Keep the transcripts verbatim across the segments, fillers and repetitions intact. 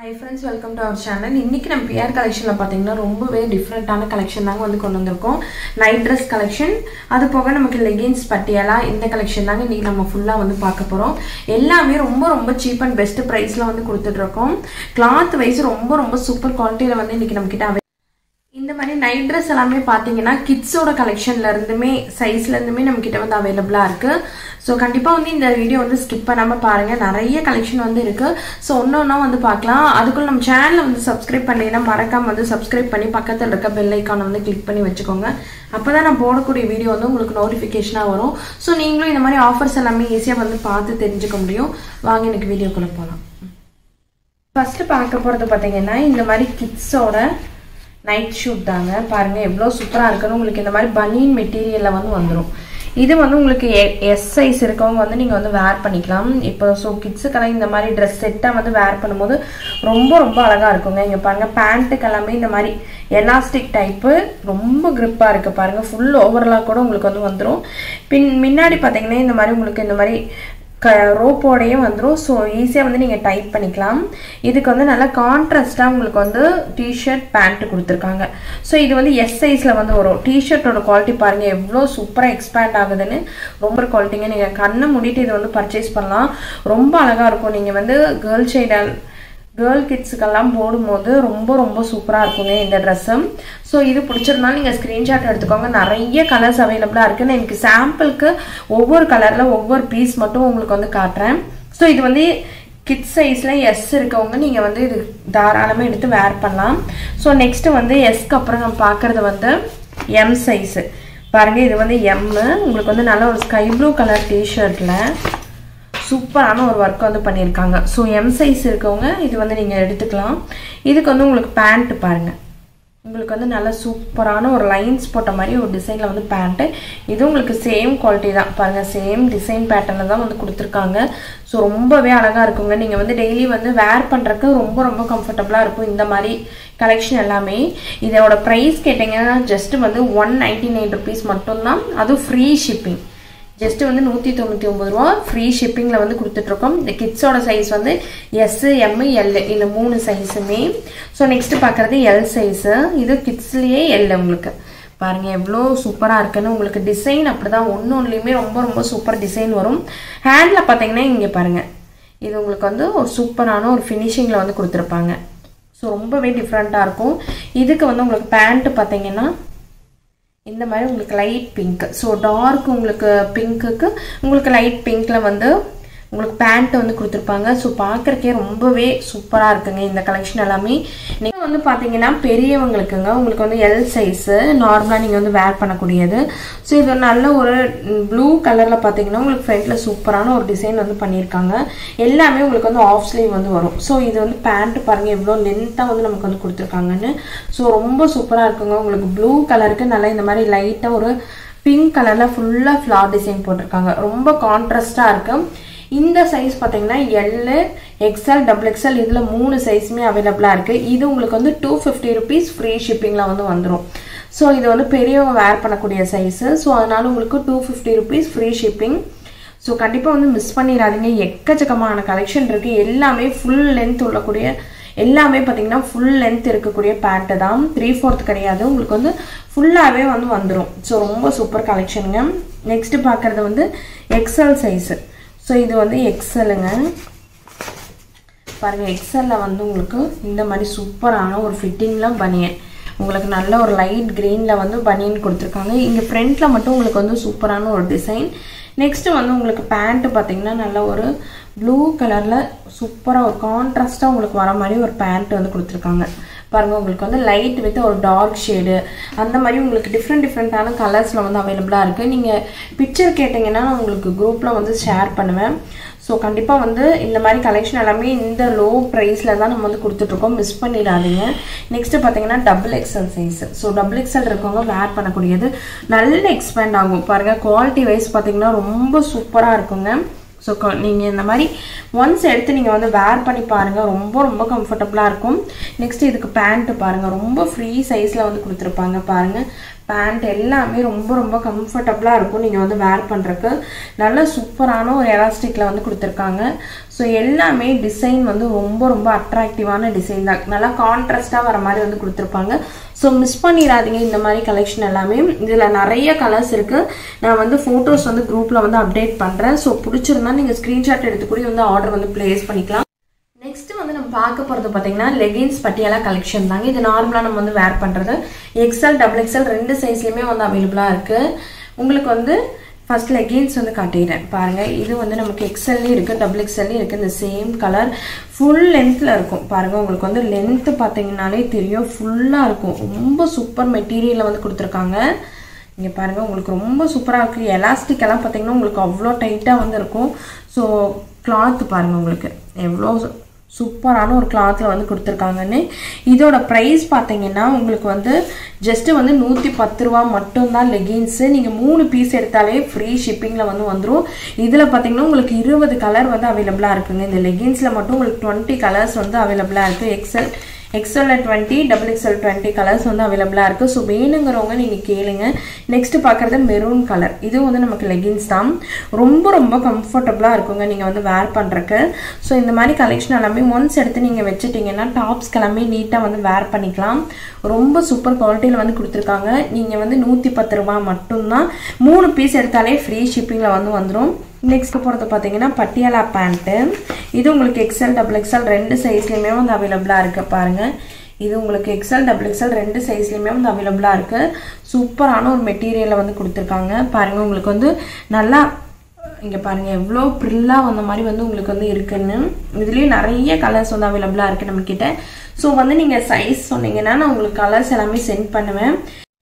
Hi friends, welcome to our channel. இன்னைக்கு நம்ம P R collectionல பாத்தீங்கன்னா ரொம்பவே டிஃபரண்டான கலெக்ஷன் தாங்க வந்து கொண்டு வந்திருக்கோம். நைட் Dress collection, அது போக நமக்கு leggings பட்டியாலா இந்த கலெக்ஷன் தாங்க இன்னைக்கு நம்ம ஃபுல்லா வந்து பார்க்க போறோம். எல்லாமே ரொம்ப ரொம்ப cheap and best priceல வந்து கொடுத்துட்டு இருக்கோம். cloth wise ரொம்ப ரொம்ப சூப்பர் குவாலிட்டில வந்து இன்னைக்கு நம்ம கிட்ட இந்த மாதிரி நைட் Dress எல்லாமே பாத்தீங்கன்னா kids ஓட கலெக்ஷன்ல இருந்துமே சைஸ்ல இருந்துமே நம்ம கிட்ட வந்து அவேலபிளா இருக்கு. சோ கண்டிப்பா வந்து இந்த வீடியோ வந்து ஸ்கிப் பண்ணாம பாருங்க. நிறைய கலெக்ஷன் வந்து இருக்கு. சோ ஒவ்வொண்ணா வந்து பார்க்கலாம். அதுக்குள்ள நம்ம சேனலை வந்து Subscribe பண்ணீங்கன்னா மறக்காம வந்து Subscribe பண்ணி பக்கத்துல இருக்க பெல் ஐகானை வந்து கிளிக் பண்ணி வெச்சுக்கோங்க. அப்பதான் நான் போடக்கூடிய வீடியோ வந்து உங்களுக்கு நோட்டிஃபிகேஷனா வரும். சோ நீங்களும் இந்த மாதிரி ஆஃபர்ஸ் எல்லாமே ஈஸியா வந்து பார்த்து தெரிஞ்சுக்க முடியும். வாங்க இன்னைக்கு வீடியோக்குள்ள போலாம். ஃபர்ஸ்ட் பார்க்க போறது பாத்தீங்கன்னா இந்த மாதிரி kids ஓட நைட் ஷூட் தாங்க. பாருங்க எவ்வளவு சூப்பரா இருக்குன்னு. உங்களுக்கு இந்த மாதிரி பனியன் மெட்டீரியல்ல வந்து வந்துரும். இது வந்து உங்களுக்கு S சைஸ் இருக்கவங்க வந்து நீங்க வந்து வேர் பண்ணிக்கலாம். இப்போ சோ கிட்ஸ்க்கு இந்த மாதிரி Dress செட்டா வந்து வேர் பண்ணும்போது ரொம்ப ரொம்ப அழகா இருக்குங்க. இங்க பாருங்க பேண்ட்க்கு எல்லாமே இந்த மாதிரி எலாஸ்டிக் டைப் ரொம்ப grip-ஆ இருக்கு பாருங்க. full overall கூட உங்களுக்கு வந்து வந்துரும். பின் முன்னாடி பாத்தீங்கன்னா இந்த மாதிரி உங்களுக்கு இந்த மாதிரி ரோப்போடயே வந்துரும். சோ ஈஸியா வந்து நீங்க டைப் பண்ணிக்கலாம். இதுக்கு வந்து நல்ல கான்ட்ராஸ்டா உங்களுக்கு வந்து டி-ஷர்ட் பேண்ட் கொடுத்திருக்காங்க. சோ இது வந்து S சைஸ்ல வந்து வரும். டி-ஷர்ட்டோட குவாலிட்டி பாருங்க எவ்வளவு சூப்பரா எக்ஸ்பேண்ட் ஆகுதுன்னு. ரொம்ப குவாலிட்டிங்க. நீங்க கண்ணை மூடிட்டு இது வந்து பர்ச்சேஸ் பண்ணலாம். ரொம்ப அழகா இருக்கும். நீங்க வந்து கேர்ள் சைல்ட் கேர்ள் கிட்ஸ்க்கெல்லாம் போடும்போது ரொம்ப ரொம்ப சூப்பரா இருக்குங்க இந்த Dress. சோ இது பிடிச்சிருந்தா நீங்க ஸ்கிரீன்ஷாட் எடுத்துக்கோங்க. நிறைய கலர்ஸ் அவைலபிளா இருக்கு. நான் எனக்கு சாம்பிளுக்கு ஒவ்வொரு கலர்ல ஒவ்வொரு பீஸ் மட்டும் உங்களுக்கு வந்து காட்டுறேன். சோ இது வந்து கிட்ஸ் சைஸ்ல S இருக்கவங்க நீங்க வந்து இது தாராளமா எடுத்து வேர் பண்ணலாம். சோ நெக்ஸ்ட் வந்து Sக்கு அப்புறம் நம்ம பார்க்கிறது வந்து M சைஸ். பாருங்க இது வந்து M. உங்களுக்கு வந்து நல்ல ஒரு ஸ்கை ப்ளூ கலர் டி-ஷர்ட்ல சூப்பரான ஒரு வர்க் வந்து பண்ணிருக்காங்க. சோ M சைஸ் இருக்கவங்க இது வந்து நீங்க எடுத்துக்கலாம். இதுக்கு வந்து உங்களுக்கு பேண்ட் பாருங்க. உங்களுக்கு வந்து நல்ல சூப்பரான ஒரு லைன்ஸ் போட்ட மாதிரி ஒரு டிசைன்ல வந்து பேண்ட். இது உங்களுக்கு சேம் குவாலிட்டி தான். பாருங்க சேம் டிசைன் பேட்டர்ன்ல தான் வந்து கொடுத்திருக்காங்க. சோ ரொம்பவே அழகா இருக்குங்க. நீங்க வந்து டெய்லி வந்து வேர் பண்றதுக்கு ரொம்ப ரொம்ப கம்ஃபர்ட்டபிளா இருக்கும் இந்த மாதிரி கலெக்ஷன் எல்லாமே. இதோட பிரைஸ் கேட்டீங்கன்னா ஜஸ்ட் வந்து ஒன் நைன்டி நைன் ருபீஸ் மட்டும் தான். அது ஃப்ரீ ஷிப்பிங். ஜஸ்ட் வந்து நூத்தி தொண்ணூத்தி ஒன்பது ரூபாய் ஃப்ரீ ஷிப்பிங்ல வந்து கொடுத்துட்டு இருக்கோம். இந்த கிட்ஸோட சைஸ் வந்து S, M, L இந்த மூணு சைஸுமே. ஸோ நெக்ஸ்ட் பார்க்கறது L சைஸ். இது கிட்ஸ்லயே L. உங்களுக்கு பாருங்க எவ்வளோ சூப்பரா இருக்குன்னு. உங்களுக்கு டிசைன் அப்படிதான் ஒன்னு ஒன்றுலையுமே ரொம்ப ரொம்ப சூப்பர் டிசைன் வரும். ஹேண்ட்ல பாத்தீங்கன்னா இங்க பாருங்க இது உங்களுக்கு வந்து ஒரு சூப்பரான ஒரு ஃபினிஷிங்ல வந்து கொடுத்துருப்பாங்க. ஸோ ரொம்பவே டிஃப்ரெண்டா இருக்கும். இதுக்கு வந்து உங்களுக்கு பேண்ட் பாத்தீங்கன்னா இந்த மாதிரி உங்களுக்கு லைட் பிங்க். ஸோ டார்க் உங்களுக்கு பிங்க்குக்கு உங்களுக்கு லைட் பிங்க்ல வந்து உங்களுக்கு பேண்ட் வந்து கொடுத்துருப்பாங்க. ஸோ பார்க்கறக்கே ரொம்பவே சூப்பரா இருக்குங்க இந்த கலெக்ஷன் எல்லாமே. நீங்க வந்து பாத்தீங்கன்னா பெரியவங்களுக்குங்க உங்களுக்கு வந்து L சைஸ் நார்மலா நீங்க வந்து வேர் பண்ணக்கூடியது. ஸோ இது நல்ல ஒரு ப்ளூ கலர்ல பாத்தீங்கன்னா உங்களுக்கு ஃப்ரண்ட்ல சூப்பரான ஒரு டிசைன் வந்து பண்ணியிருக்காங்க. எல்லாமே உங்களுக்கு வந்து ஆஃப் ஸ்லீவ் வந்து வரும். ஸோ இது வந்து பேண்ட் பாருங்க எவ்வளவு லென்த்தா வந்து நமக்கு வந்து கொடுத்துருக்காங்கன்னு. ஸோ ரொம்ப சூப்பரா இருக்குங்க. உங்களுக்கு ப்ளூ கலருக்கு நல்லா இந்த மாதிரி லைட்டா ஒரு பிங்க் கலர்ல ஃபுல்லா ஃபிளவர் டிசைன் போட்டிருக்காங்க. ரொம்ப கான்ட்ராஸ்டா இருக்கு. இந்த சைஸ் பாத்தீங்கன்னா L, X L, double X L இதுல மூணு சைஸுமே அவைலபிளா இருக்கு. இது உங்களுக்கு வந்து டூ ஃபிஃப்டி ருபீஸ் ஃப்ரீ ஷிப்பிங்ல வந்து வந்துடும். ஸோ இது வந்து பெரியவங்க வேர் பண்ணக்கூடிய சைஸ். ஸோ அதனால உங்களுக்கு two fifty rupees free shipping. So கண்டிப்பா வந்து மிஸ் பண்ணிடாதீங்க. எக்கச்சக்கமான கலெக்ஷன் இருக்கு. எல்லாமே ஃபுல் லென்த் உள்ளக்கூடிய எல்லாமே பாத்தீங்கன்னா ஃபுல் லென்த் இருக்கக்கூடிய பேண்ட் தான். த்ரீ ஃபோர்த் கிடையாது. உங்களுக்கு வந்து ஃபுல்லாவே வந்து வந்துடும். ஸோ ரொம்ப சூப்பர் கலெக்ஷனுங்க. நெக்ஸ்ட் பாக்குறது வந்து X L சைஸ். ஸோ இது வந்து X L-ங்க. பாருங்க X L-ல வந்து உங்களுக்கு இந்த மாதிரி சூப்பரான ஒரு ஃபிட்டிங்ல பனியன். உங்களுக்கு நல்ல ஒரு லைட் கிரீன்ல வந்து பனியன் கொடுத்துருக்காங்க. இங்க ஃப்ரண்ட்ல மட்டும் உங்களுக்கு வந்து சூப்பரான ஒரு டிசைன். நெக்ஸ்ட் வந்து உங்களுக்கு பேண்ட் பாத்தீங்கன்னா நல்ல ஒரு ப்ளூ கலர்ல சூப்பரா ஒரு கான்ட்ராஸ்டா உங்களுக்கு வர மாதிரி ஒரு பேண்ட் வந்து கொடுத்துருக்காங்க. பாருங்க உங்களுக்கு வந்து லைட் வித் ஒரு டார்க் ஷேடு அந்த மாதிரி உங்களுக்கு டிஃப்ரெண்ட் டிஃப்ரெண்டான கலர்ஸ்ல வந்து அவைலபிளா இருக்கு. நீங்க பிக்சர் கேட்டீங்கன்னா நான் உங்களுக்கு குரூப்ல வந்து ஷேர் பண்ணுவேன். ஸோ கண்டிப்பா வந்து இந்த மாதிரி கலெக்ஷன் எல்லாமே இந்த லோ பிரைஸ்ல தான் நம்ம வந்து கொடுத்துட்டு இருக்கோம். மிஸ் பண்ணிடாதீங்க. நெக்ஸ்ட் பாத்தீங்கன்னா double X L size. So double X L இருக்கவங்க வேர் பண்ணக்கூடியது நல்ல எக்ஸ்பேண்ட் ஆகும். பாருங்க குவாலிட்டி வைஸ் பாத்தீங்கன்னா ரொம்ப சூப்பரா இருக்குங்க. ஸோ நீங்க இந்த மாதிரி ஒன்ஸ் எடுத்து நீங்க வந்து வேர் பண்ணி பாருங்க. ரொம்ப ரொம்ப கம்ஃபர்டபுளா இருக்கும். நெக்ஸ்ட் இதுக்கு பேண்ட் பாருங்க ரொம்ப ஃப்ரீ சைஸ்ல வந்து கொடுத்துருப்பாங்க. பாருங்க பேண்ட் எல்லாமே ரொம்ப ரொம்ப கம்ஃபர்டபுளா இருக்கும். நீங்க வந்து வேர் பண்றதுக்கு நல்ல சூப்பரான ஒரு எலாஸ்டிக்ல வந்து கொடுத்திருக்காங்க. சோ ஸோ எல்லாமே டிசைன் வந்து ரொம்ப ரொம்ப அட்ராக்டிவான டிசைன் தான், நல்லா கான்ட்ராஸ்டாக வர மாதிரி வந்து கொடுத்துருப்பாங்க. ஸோ மிஸ் பண்ணிடாதீங்க இந்த மாதிரி கலெக்ஷன் எல்லாமே. இதில் நிறைய கலர்ஸ் இருக்குது. நான் வந்து ஃபோட்டோஸ் வந்து குரூப்பில் வந்து அப்டேட் பண்ணுறேன். ஸோ பிடிச்சிருந்தா நீங்கள் ஸ்க்ரீன்ஷாட் எடுத்துக்கூட வந்து ஆர்டர் வந்து ப்ளேஸ் பண்ணிக்கலாம். நெக்ஸ்ட் வந்து நம்ம பார்க்க போகிறது பார்த்தீங்கன்னா லெகின்ஸ் பட்டியாலா கலெக்ஷன் தாங்க. இது நார்மலாக நம்ம வந்து வேர் பண்ணுறது. எக்ஸ்எல் டபுள் எக்ஸ்எல் ரெண்டு சைஸ்லையுமே வந்து அவைலபிளாக இருக்குது. உங்களுக்கு வந்து ஃபர்ஸ்ட் லெகின்ஸ் வந்து காட்டிடுறேன் பாருங்கள். இது வந்து நமக்கு எக்ஸ்எல்லையும் இருக்குது டபுள் எக்ஸ்எல்லையும் இருக்குது. இந்த சேம் கலர் ஃபுல் லென்த்தில் இருக்கும் பாருங்கள். உங்களுக்கு வந்து லென்த்து பார்த்தீங்கன்னாலே தெரியும், ஃபுல்லாக இருக்கும். ரொம்ப சூப்பர் மெட்டீரியலில் வந்து கொடுத்துருக்காங்க. இங்கே பாருங்கள், உங்களுக்கு ரொம்ப சூப்பராக இருக்குது. எலாஸ்டிக் எல்லாம் பார்த்தீங்கன்னா உங்களுக்கு அவ்வளோ டைட்டாக வந்து இருக்கும். ஸோ கிளாத்து பாருங்கள், உங்களுக்கு எவ்வளோ சூப்பரான ஒரு கிளாத்தில் வந்து கொடுத்துருக்காங்கன்னு. இதோட ப்ரைஸ் பார்த்தீங்கன்னா உங்களுக்கு வந்து ஜஸ்ட்டு வந்து நூற்றி பத்து ரூபா மட்டும்தான் லெகின்ஸு. நீங்கள் மூணு பீஸ் எடுத்தாலே ஃப்ரீ ஷிப்பிங்கில் வந்து வந்துடும். இதில் பார்த்தீங்கன்னா உங்களுக்கு இருபது கலர் வந்து அவைலபிளாக இருக்குங்க. இந்த லெகின்ஸில் மட்டும் உங்களுக்கு டுவெண்ட்டி கலர்ஸ் வந்து அவைலபிளாக இருக்குது. எக்ஸல் எக்ஸ்எல்ல twenty double XL twenty colours வந்து அவைலபிளாக இருக்குது. ஸோ வேணுங்கிறவங்க நீங்கள் கேளுங்க. நெக்ஸ்ட்டு பார்க்குறது மெரூன் கலர். இதுவும் வந்து நமக்கு லெகின்ஸ் தான். ரொம்ப ரொம்ப கம்ஃபர்டபுளாக இருக்குங்க நீங்கள் வந்து வேர் பண்ணுறக்கு. ஸோ இந்த மாதிரி கலெக்ஷன் எல்லாமே ஒன்ஸ் எடுத்து நீங்கள் வச்சுட்டிங்கன்னா டாப்ஸ்க்கு எல்லாமே நீட்டாக வந்து வேர் பண்ணிக்கலாம். ரொம்ப சூப்பர் குவாலிட்டியில் வந்து கொடுத்துருக்காங்க. நீங்கள் வந்து நூற்றி பத்து ரூபா மட்டும்தான். மூணு பீஸ் எடுத்தாலே ஃப்ரீ ஷிப்பிங்கில் வந்து வந்துடும். நெக்ஸ்ட் போகிறது பார்த்தீங்கன்னா பட்டியாலா பேண்ட்டு. இது உங்களுக்கு எக்ஸ்எல் டபுள் எக்ஸ்எல் ரெண்டு சைஸ்லையுமே வந்து அவைலபிளாக இருக்குது பாருங்கள். இது உங்களுக்கு எக்ஸ்எல் டபுள் எக்ஸ்எல் ரெண்டு சைஸ்லையுமே வந்து அவைலபிளாக இருக்குது. சூப்பரான ஒரு மெட்டீரியலில் வந்து கொடுத்துருக்காங்க பாருங்கள். உங்களுக்கு வந்து நல்லா இங்கே பாருங்கள் எவ்வளோ ப்ரில்லாக வந்த மாதிரி வந்து உங்களுக்கு வந்து இருக்குன்னு. இதுலேயும் நிறைய கலர்ஸ் வந்து அவைலபிளாக இருக்குது நம்மக்கிட்ட. ஸோ வந்து நீங்கள் சைஸ் சொன்னீங்கன்னா நான் உங்களுக்கு கலர்ஸ் எல்லாமே சென்ட் பண்ணுவேன்.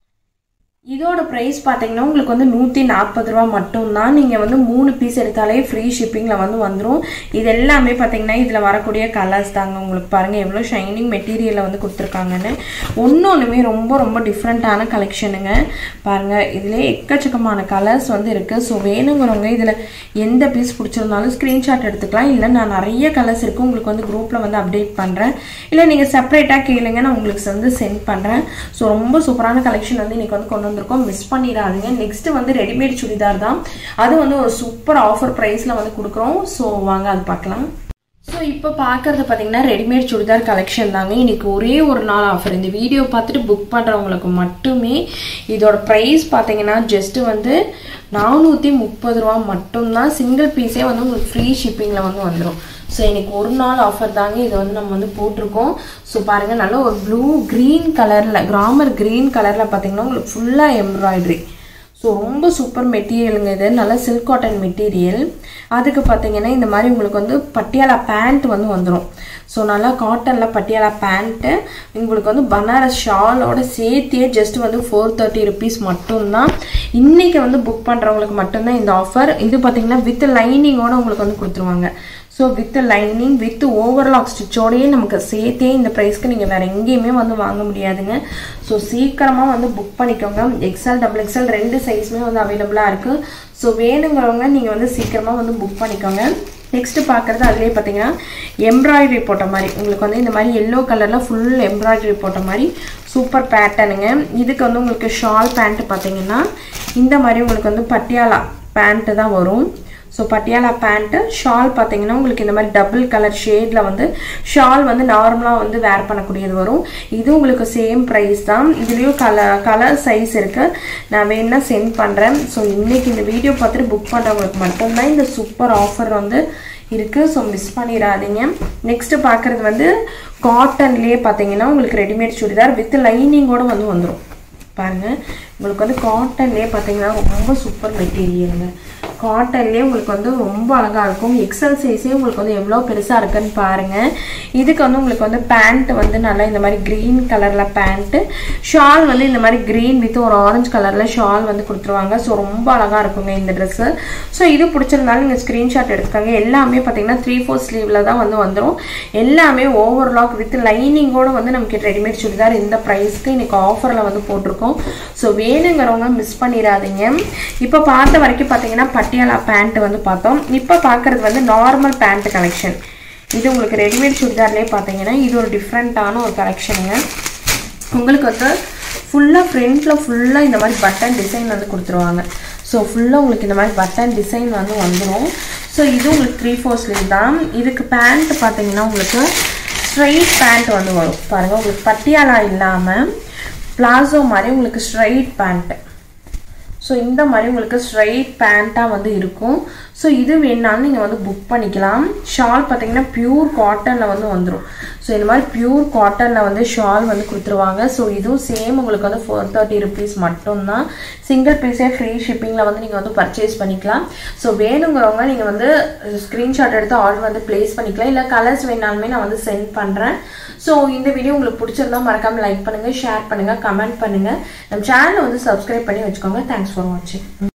இதோட ப்ரைஸ் பார்த்தீங்கன்னா உங்களுக்கு வந்து நூற்றி நாற்பது ரூபா மட்டும்தான். நீங்கள் வந்து மூணு பீஸ் எடுத்தாலே ஃப்ரீ ஷிப்பிங்கில் வந்து வந்துடும். இது எல்லாமே பார்த்தீங்கன்னா இதில் வரக்கூடிய கலர்ஸ் தாங்க. உங்களுக்கு பாருங்கள் எவ்வளோ ஷைனிங் மெட்டீரியலில் வந்து கொடுத்துருக்காங்கன்னு. ஒன்று ஒன்றுமே ரொம்ப ரொம்ப டிஃப்ரெண்ட்டான கலெக்ஷனுங்க பாருங்கள். இதிலே எக்கச்சக்கமான கலர்ஸ் வந்து இருக்குது. ஸோ வேணுங்கிறவங்க இதில் எந்த பீஸ் பிடிச்சிருந்தாலும் ஸ்க்ரீன்ஷாட் எடுத்துக்கலாம். இல்லை நான் நிறைய கலர்ஸ் இருக்குது உங்களுக்கு வந்து குரூப்பில் வந்து அப்டேட் பண்ணுறேன். இல்லை நீங்கள் செப்பரேட்டாக கேளுங்க, நான் உங்களுக்கு வந்து சென்ட் பண்ணுறேன். ஸோ ரொம்ப சூப்பரான கலெக்ஷன் வந்து இன்றைக்கி வந்து கொண்டு இருக்கும். மிஸ் பண்ணிடாதீங்க. நெக்ஸ்ட் வந்து ரெடிமேட் சுடிதார் தான். அது வந்து ஒரு சூப்பர் ஆஃபர் பிரைஸ்ல வந்து கொடுக்குறோம். ஸோ வாங்க அது பார்க்கலாம். ஸோ இப்போ பார்க்கறது பார்த்தீங்கன்னா ரெடிமேட் சுடிதார் கலெக்ஷன் தாங்க. இன்னைக்கு ஒரே ஒரு நாள் ஆஃபர். இந்த வீடியோ பார்த்துட்டு புக் பண்ணுறவங்களுக்கு மட்டுமே இதோட ப்ரைஸ் பார்த்தீங்கன்னா ஜஸ்ட் வந்து நானூற்றி முப்பது ரூபா மட்டும்தான். சிங்கிள் பீஸே வந்து உங்களுக்கு ஃப்ரீ ஷிப்பிங்கில் வந்து வந்துடும். ஸோ இன்னைக்கு ஒரு நாள் ஆஃபர் தாங்க இது வந்து நம்ம வந்து போட்டிருக்கோம். ஸோ பாருங்கள் நல்ல ஒரு ப்ளூ க்ரீன் கலரில் கிராமர் க்ரீன் கலரில் பார்த்தீங்கன்னா உங்களுக்கு ஃபுல்லாக எம்ப்ராய்டரி. ஸோ ரொம்ப சூப்பர் மெட்டீரியலுங்க. இது நல்லா சில்க் காட்டன் மெட்டீரியல். அதுக்கு பார்த்தீங்கன்னா இந்த மாதிரி உங்களுக்கு வந்து பட்டியாலா பேண்ட் வந்து வந்துடும். ஸோ நல்லா காட்டனில் பட்டியாலா பேண்ட்டு உங்களுக்கு வந்து பனாரஸ் ஷாலோட சேர்த்தியே ஜஸ்ட் வந்து ஃபோர் தேர்ட்டி ருபீஸ் மட்டும்தான். இன்றைக்கி வந்து புக் பண்ணுறவங்களுக்கு மட்டும்தான் இந்த ஆஃபர். இது பார்த்தீங்கன்னா வித் லைனிங்கோடு உங்களுக்கு வந்து கொடுத்துருவாங்க. So with lining with overlock ஸ்டிச்சோடையே நமக்கு சேர்த்தே இந்த ப்ரைஸ்க்கு நீங்கள் வேறு எங்கேயுமே வந்து வாங்க முடியாதுங்க. ஸோ சீக்கிரமாக வந்து புக் பண்ணிக்கோங்க. எக்ஸ்எல் டபுள் எக்ஸ்எல் ரெண்டு சைஸுமே வந்து அவைலபிளாக இருக்குது. ஸோ வேணுங்கிறவங்க நீங்கள் வந்து சீக்கிரமாக வந்து புக் பண்ணிக்கோங்க. நெக்ஸ்ட் பார்க்குறது அதுலேயே பார்த்தீங்கன்னா எம்ப்ராய்டரி போட்ட மாதிரி உங்களுக்கு வந்து இந்த மாதிரி எல்லோ கலரில் ஃபுல் எம்ப்ராய்டரி போட்ட மாதிரி சூப்பர் பேட்டர்னுங்க. இதுக்கு வந்து உங்களுக்கு ஷால் பேண்ட்டு பார்த்தீங்கன்னா இந்த மாதிரி உங்களுக்கு வந்து பட்டியாலா பேண்ட்டு தான் வரும். ஸோ பட்டியாலா பேண்ட்டு ஷால் பார்த்தீங்கன்னா உங்களுக்கு இந்த மாதிரி டபுள் கலர் ஷேடில் வந்து ஷால் வந்து நார்மலாக வந்து வேர் பண்ணக்கூடியது வரும். இது உங்களுக்கு சேம் ப்ரைஸ் தான். இதுலேயும் கலர் கலர் சைஸ் இருக்குது. நான் வேணுன்னா சென்ட் பண்ணுறேன். ஸோ இன்றைக்கி இந்த வீடியோ பார்த்துட்டு புக் பண்ணுறவங்களுக்கு மட்டும்தான் இந்த சூப்பர் ஆஃபர் வந்து இருக்குது. ஸோ மிஸ் பண்ணிடாதீங்க. நெக்ஸ்ட்டு பார்க்குறது வந்து காட்டன்லேயே பார்த்தீங்கன்னா உங்களுக்கு ரெடிமேட் சுடிதார் வித் லைனிங்கோடு வந்து வந்துடும் பாருங்கள். உங்களுக்கு வந்து காட்டன்லேயே பார்த்தீங்கன்னா ரொம்ப சூப்பர் மெட்டீரியலுங்க. காட்டன்லேயே உங்களுக்கு வந்து ரொம்ப அழகாக இருக்கும். எக்ஸல் சைஸே உங்களுக்கு வந்து எவ்வளோ பெருசாக இருக்குன்னு பாருங்கள். இதுக்கு வந்து உங்களுக்கு வந்து பேண்ட் வந்து நல்லா இந்த மாதிரி க்ரீன் கலரில் பேண்ட்டு ஷால் வந்து இந்த மாதிரி க்ரீன் வித் ஒரு ஆரஞ்சு கலரில் ஷால் வந்து கொடுத்துருவாங்க. ஸோ ரொம்ப அழகாக இருக்குங்க இந்த ட்ரெஸ்ஸு. ஸோ இது பிடிச்சிருந்தாலும் நீங்கள் ஸ்க்ரீன்ஷாட் எடுத்துக்காங்க. எல்லாமே பார்த்தீங்கன்னா த்ரீ ஃபோர் ஸ்லீவில் தான் வந்து வந்துடும். எல்லாமே ஓவர்லாக் வித் லைனிங்கோடு வந்து நமக்கு ரெடிமேட் சுடிதார் இந்த ப்ரைஸ்க்கு இன்றைக்கி ஆஃபரில் வந்து போட்டிருக்கோம். ஸோ வேணுங்கிறவங்க மிஸ் பண்ணிடாதீங்க. இப்போ பார்த்த வரைக்கும் பார்த்தீங்கன்னா பட்டியாலா பேண்ட் வந்து பார்த்தோம். இப்போ பார்க்குறது வந்து நார்மல் பேண்ட் கலெக்ஷன். இது உங்களுக்கு ரெடிமேட் சுடிதார்லேயே பார்த்தீங்கன்னா இது ஒரு டிஃப்ரெண்ட்டான ஒரு கலெக்ஷனுங்க. உங்களுக்கு வந்து ஃபுல்லாக ஃப்ரண்ட்டில் ஃபுல்லாக இந்த மாதிரி பட்டன் டிசைன் வந்து கொடுத்துருவாங்க. ஸோ ஃபுல்லாக உங்களுக்கு இந்த மாதிரி பட்டன் டிசைன் வந்து வந்துடும். ஸோ இது உங்களுக்கு த்ரீ ஃபோர் ஸ்லீவ் தான். இதுக்கு பேண்ட் பார்த்தீங்கன்னா உங்களுக்கு ஸ்ட்ரைட் பேண்ட் வந்து வரும் பாருங்கள். உங்களுக்கு பட்டியாலா இல்லாமல் பிளாசோ மாதிரி உங்களுக்கு ஸ்ட்ரைட் பேண்ட். ஸோ இந்த மாதிரி உங்களுக்கு ஸ்ட்ரைட் பேண்ட்டாக வந்து இருக்கும். ஸோ இது வேணாலும் நீங்கள் வந்து புக் பண்ணிக்கலாம். ஷால் பார்த்தீங்கன்னா பியூர் காட்டனில் வந்து வந்துடும். ஸோ இந்த மாதிரி பியூர் காட்டனில் வந்து ஷால் வந்து கொடுத்துருவாங்க. ஸோ இதுவும் சேம் உங்களுக்கு வந்து ஃபோர் தேர்ட்டி ருபீஸ் மட்டும்தான். சிங்கிள் பீஸே ஃப்ரீ ஷிப்பிங்கில் வந்து நீங்கள் வந்து பர்ச்சேஸ் பண்ணிக்கலாம். ஸோ வேணுங்கிறவங்க நீங்கள் வந்து ஸ்க்ரீன்ஷாட் எடுத்து ஆர்டர் வந்து பிளேஸ் பண்ணிக்கலாம். இல்லை கலர்ஸ் வேணாலுமே நான் வந்து சென்ட் பண்ணுறேன். ஸோ இந்த வீடியோ உங்களுக்கு பிடிச்சிருந்தா மறக்காமல் லைக் பண்ணுங்கள், ஷேர் பண்ணுங்கள், கமெண்ட் பண்ணுங்கள். நம்ம சேனலை வந்து சப்ஸ்கிரைப் பண்ணி வச்சுக்கோங்க. தேங்க்ஸ் ஃபார் வாட்சிங்.